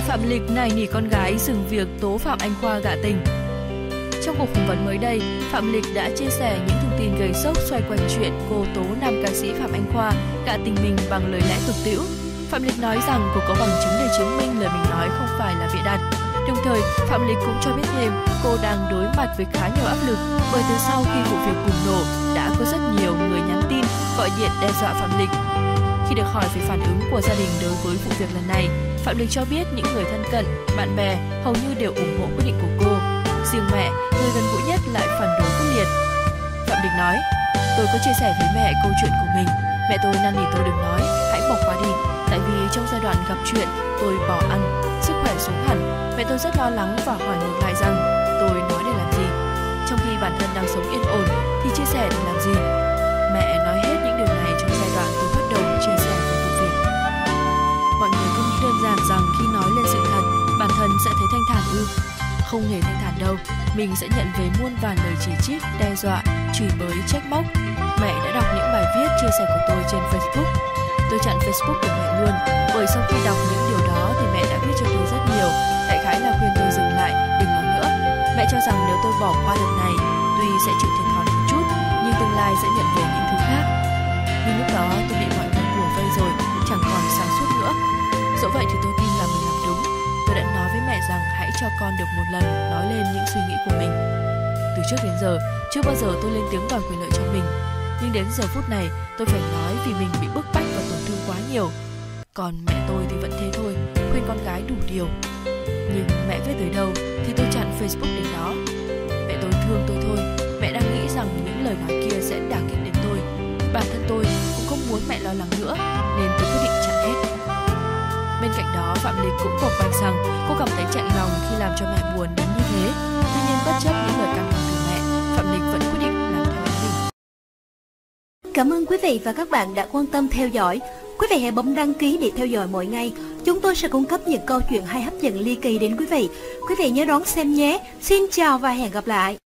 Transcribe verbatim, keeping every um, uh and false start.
Phạm Lịch nài nỉ con gái dừng việc tố Phạm Anh Khoa gạ tình. Trong cuộc phỏng vấn mới đây, Phạm Lịch đã chia sẻ những thông tin gây sốc xoay quanh chuyện cô tố nam ca sĩ Phạm Anh Khoa gạ tình mình bằng lời lẽ tục tĩu. Phạm Lịch nói rằng cô có bằng chứng để chứng minh lời mình nói không phải là bịa đặt. Đồng thời, Phạm Lịch cũng cho biết thêm cô đang đối mặt với khá nhiều áp lực bởi từ sau khi vụ việc bùng nổ đã có rất nhiều người nhắn tin, gọi điện đe dọa Phạm Lịch. Khi được hỏi về phản ứng của gia đình đối với vụ việc lần này, Phạm Lịch cho biết những người thân cận, bạn bè hầu như đều ủng hộ quyết định của cô. Riêng mẹ, người gần gũi nhất lại phản đối quyết liệt. Phạm Lịch nói, tôi có chia sẻ với mẹ câu chuyện của mình. Mẹ tôi năn nỉ tôi đừng nói, hãy bỏ qua đi. Tại vì trong giai đoạn gặp chuyện, tôi bỏ ăn, sức khỏe xuống hẳn. Mẹ tôi rất lo lắng và hỏi ngược lại rằng tôi nói để làm gì. Trong khi bản thân đang sống yên ổn thì chia sẻ để làm gì. Mẹ nói hết những điều này trong giai đoạn tôi bắt đầu chia sẻ về vụ việc. Mọi người không nghĩ đơn giản rằng khi nói lên sự thật, bản thân sẽ thấy thanh thản ư? Không hề thanh thản đâu, mình sẽ nhận về muôn vàn lời chỉ trích, đe dọa, chửi bới, trách móc. Mẹ đã đọc những bài viết chia sẻ của tôi trên Facebook. Tôi chặn Facebook của mẹ luôn, bởi sau khi đọc những điều đó thì mẹ đã viết cho tôi rất nhiều, đại khái là khuyên tôi dừng lại, đừng nói nữa. Mẹ cho rằng nếu tôi bỏ qua lần này, tuy sẽ chịu thiệt thòi một chút, nhưng tương lai sẽ nhận về những thứ khác. Nhưng lúc đó tôi bị mọi người bủa vây rồi, chẳng còn sáng suốt nữa. Dẫu vậy thì tôi tin là mình làm đúng. Tôi đã nói với mẹ rằng hãy cho con được một lần nói lên những suy nghĩ của mình. Từ trước đến giờ, chưa bao giờ tôi lên tiếng đòi quyền lợi cho mình. Nhưng đến giờ phút này, tôi phải nói vì mình bị bức bách và tổn thương quá nhiều. Còn mẹ tôi thì vẫn thế thôi, khuyên con gái đủ điều. Nhưng mẹ viết tới đâu thì tôi chặn Facebook đến đó. Mẹ tôi thương tôi thôi, mẹ đang nghĩ rằng những lời nói kia sẽ đả kích đến tôi. Bản thân tôi cũng không muốn mẹ lo lắng nữa, nên tôi quyết định chặn hết. Bên cạnh đó, Phạm Lịch cũng bộc bạch rằng cô cảm thấy chạnh lòng khi làm cho mẹ buồn đến như thế. Tuy nhiên, bất chấp những lời can ngăn từ mẹ, Phạm Lịch vẫn quyết định làm theo ý mình. Cảm ơn quý vị và các bạn đã quan tâm theo dõi. Quý vị hãy bấm đăng ký để theo dõi mỗi ngày. Chúng tôi sẽ cung cấp những câu chuyện hay hấp dẫn ly kỳ đến quý vị. Quý vị nhớ đón xem nhé. Xin chào và hẹn gặp lại.